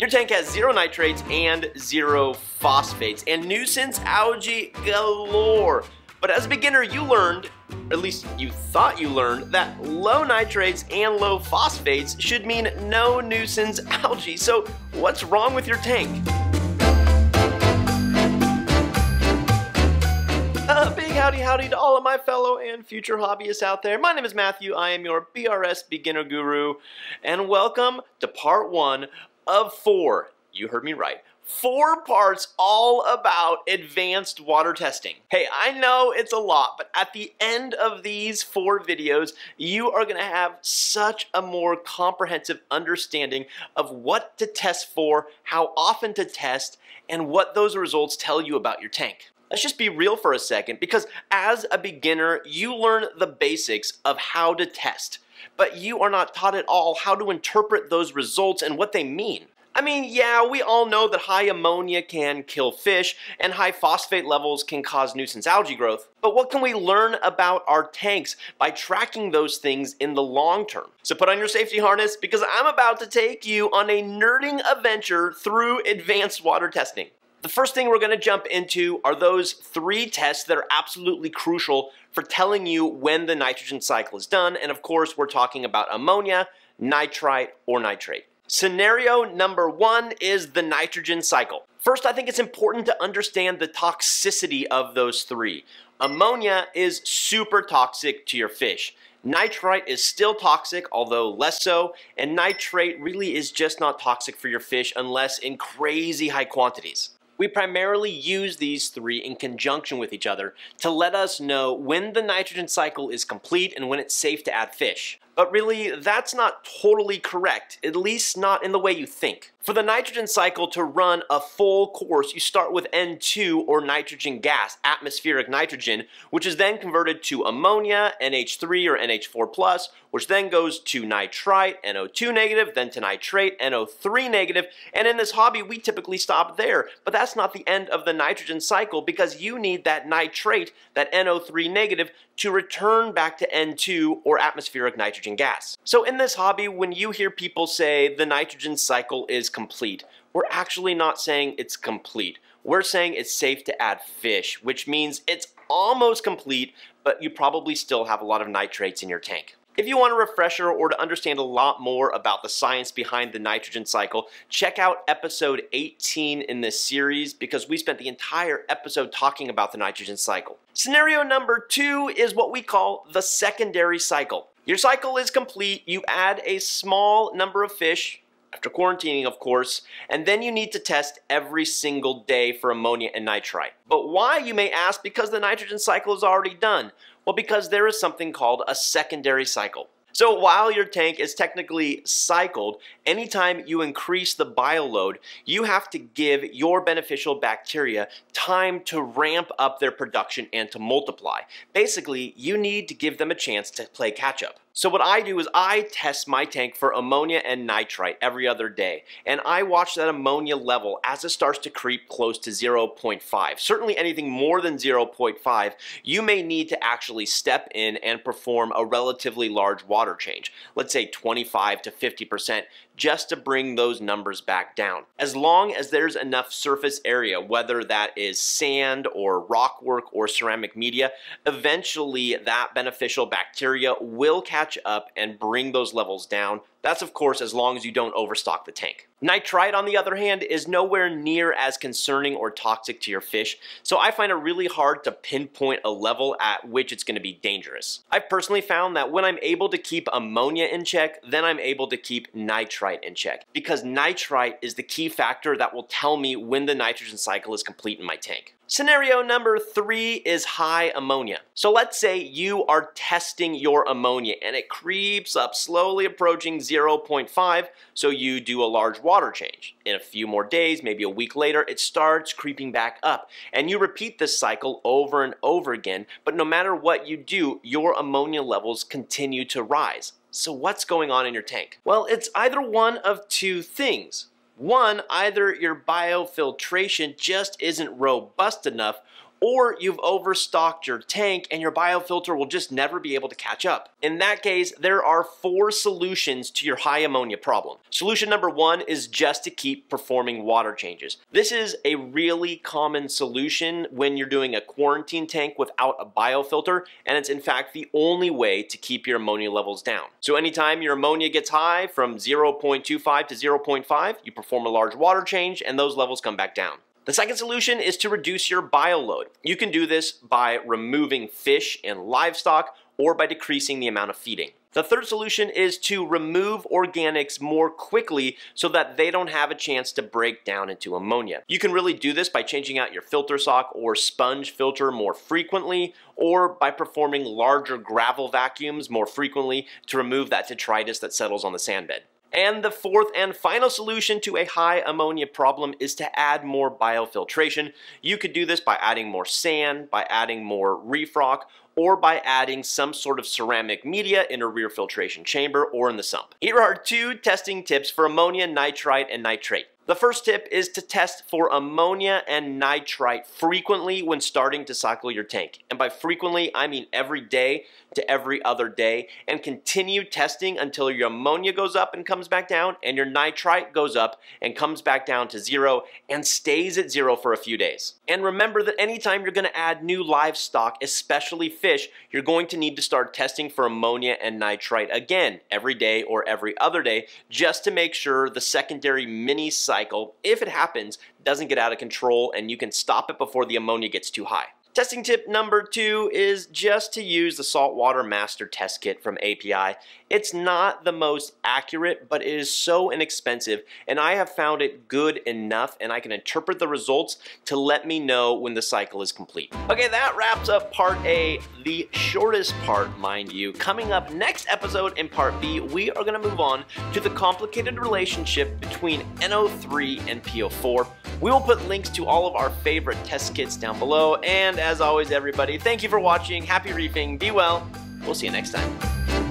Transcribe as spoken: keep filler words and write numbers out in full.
Your tank has zero nitrates and zero phosphates, and nuisance algae galore. But as a beginner, you learned, or at least you thought you learned, that low nitrates and low phosphates should mean no nuisance algae. So what's wrong with your tank? A big howdy howdy to all of my fellow and future hobbyists out there. My name is Matthew, I am your B R S beginner guru, and welcome to part one of four, you heard me right, four parts all about advanced water testing. Hey, I know it's a lot, but at the end of these four videos, you are gonna have such a more comprehensive understanding of what to test for, how often to test, and what those results tell you about your tank. Let's just be real for a second, because as a beginner, you learn the basics of how to test, but you are not taught at all how to interpret those results and what they mean. I mean, yeah, we all know that high ammonia can kill fish and high phosphate levels can cause nuisance algae growth, but what can we learn about our tanks by tracking those things in the long term? So put on your safety harness, because I'm about to take you on a nerding adventure through advanced water testing. The first thing we're going to jump into are those three tests that are absolutely crucial for telling you when the nitrogen cycle is done, and of course we're talking about ammonia, nitrite, or nitrate. Scenario number one is the nitrogen cycle. First, I think it's important to understand the toxicity of those three. Ammonia is super toxic to your fish. Nitrite is still toxic, although less so, and nitrate really is just not toxic for your fish unless in crazy high quantities. We primarily use these three in conjunction with each other to let us know when the nitrogen cycle is complete and when it's safe to add fish. But really, that's not totally correct, at least not in the way you think. For the nitrogen cycle to run a full course, you start with N two, or nitrogen gas, atmospheric nitrogen, which is then converted to ammonia, N H three or N H four plus, which then goes to nitrite, N O two negative, then to nitrate, N O three negative, and in this hobby we typically stop there. But that's not the end of the nitrogen cycle, because you need that nitrate, that N O three negative, to return back to N two, or atmospheric nitrogen gas. So in this hobby, when you hear people say the nitrogen cycle is complete, we're actually not saying it's complete. We're saying it's safe to add fish, which means it's almost complete, but you probably still have a lot of nitrates in your tank. If you want a refresher or to understand a lot more about the science behind the nitrogen cycle, check out episode eighteen in this series, because we spent the entire episode talking about the nitrogen cycle. Scenario number two is what we call the secondary cycle. Your cycle is complete, you add a small number of fish, after quarantining of course, and then you need to test every single day for ammonia and nitrite. But why, you may ask? Because the nitrogen cycle is already done. Well, because there is something called a secondary cycle. So while your tank is technically cycled, anytime you increase the bioload, you have to give your beneficial bacteria time to ramp up their production and to multiply. Basically, you need to give them a chance to play catch up. So what I do is I test my tank for ammonia and nitrite every other day, and I watch that ammonia level as it starts to creep close to zero point five. Certainly anything more than zero point five, you may need to actually step in and perform a relatively large water change, let's say twenty-five to fifty percent, just to bring those numbers back down. As long as there's enough surface area, whether that is sand or rockwork or ceramic media, eventually that beneficial bacteria will catch up and bring those levels down. That's of course as long as you don't overstock the tank. Nitrite, on the other hand, is nowhere near as concerning or toxic to your fish, so I find it really hard to pinpoint a level at which it's going to be dangerous. I've personally found that when I'm able to keep ammonia in check, then I'm able to keep nitrite in check, because nitrite is the key factor that will tell me when the nitrogen cycle is complete in my tank. Scenario number three is high ammonia. So let's say you are testing your ammonia and it creeps up, slowly approaching zero point five, so you do a large water change. In a few more days, maybe a week later, it starts creeping back up, and you repeat this cycle over and over again, but no matter what you do, your ammonia levels continue to rise. So what's going on in your tank? Well, it's either one of two things. One, either your biofiltration just isn't robust enough, or you've overstocked your tank and your biofilter will just never be able to catch up. In that case, there are four solutions to your high ammonia problem. Solution number one is just to keep performing water changes. This is a really common solution when you're doing a quarantine tank without a biofilter, and it's in fact the only way to keep your ammonia levels down. So anytime your ammonia gets high from zero point two five to zero point five, you perform a large water change and those levels come back down. The second solution is to reduce your bioload. You can do this by removing fish and livestock or by decreasing the amount of feeding. The third solution is to remove organics more quickly so that they don't have a chance to break down into ammonia. You can really do this by changing out your filter sock or sponge filter more frequently, or by performing larger gravel vacuums more frequently to remove that detritus that settles on the sand bed. And the fourth and final solution to a high ammonia problem is to add more biofiltration. You could do this by adding more sand, by adding more reef rock, or by adding some sort of ceramic media in a rear filtration chamber or in the sump. Here are two testing tips for ammonia, nitrite, and nitrate. The first tip is to test for ammonia and nitrite frequently when starting to cycle your tank. And by frequently, I mean every day to every other day, and continue testing until your ammonia goes up and comes back down, and your nitrite goes up and comes back down to zero and stays at zero for a few days. And remember that anytime you're going to add new livestock, especially fish, you're going to need to start testing for ammonia and nitrite again every day or every other day, just to make sure the secondary mini cycle, if it happens, doesn't get out of control and you can stop it before the ammonia gets too high. Testing tip number two is just to use the Saltwater Master Test Kit from A P I. It's not the most accurate, but it is so inexpensive, and I have found it good enough, and I can interpret the results to let me know when the cycle is complete. Okay, that wraps up part A, the shortest part, mind you. Coming up next episode in part B, we are going to move on to the complicated relationship between N O three and P O four. We will put links to all of our favorite test kits down below, and as always, everybody, thank you for watching. Happy reefing. Be well. We'll see you next time.